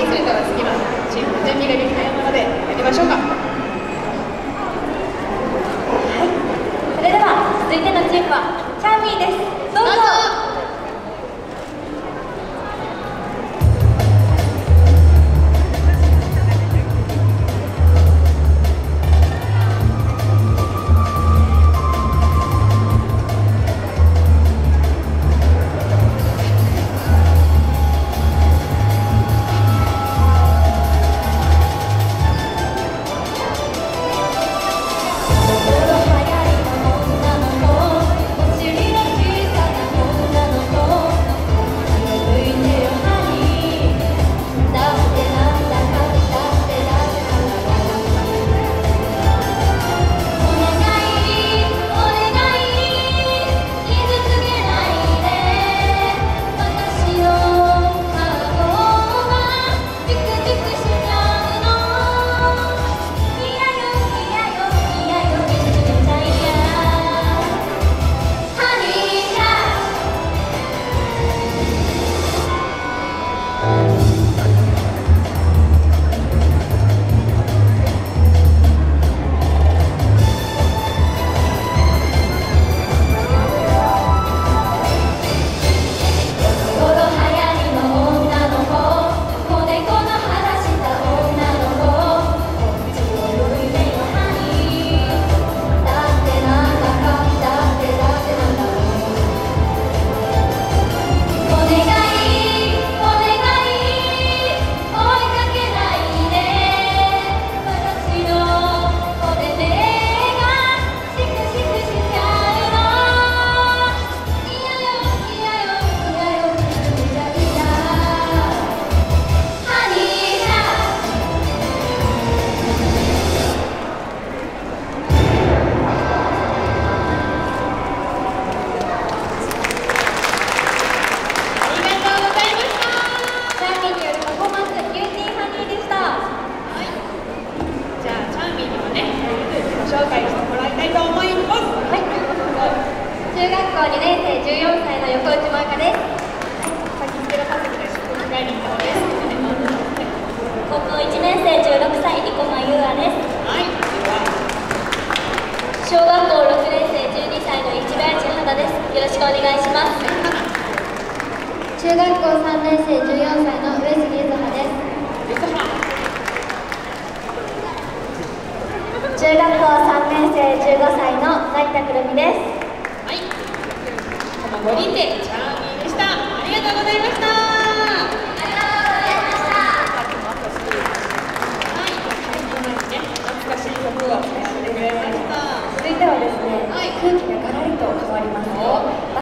それでは次のチームの準備ができたようなのでやりましょうか。 それでは続いてのチームはチャーミーです。どうぞ。 紹介してもらいたいと思います。 はい、中学校2年生14歳の横内萌香です。 先付けのパスです。小平凛太です。 高校1年生16歳生駒優愛です。 はい、では小学校6年生12歳の市林花です。よろしくお願いします。中学校3年生14歳の上杉柚葉です。中学校3年生15歳の成田くるみです。 はい、この5人でチャーミーでした。ありがとうございました。はい、懐かしい曲をやってくれました。 続いてはですね、 はい、 空気がガラリと変わりますよ。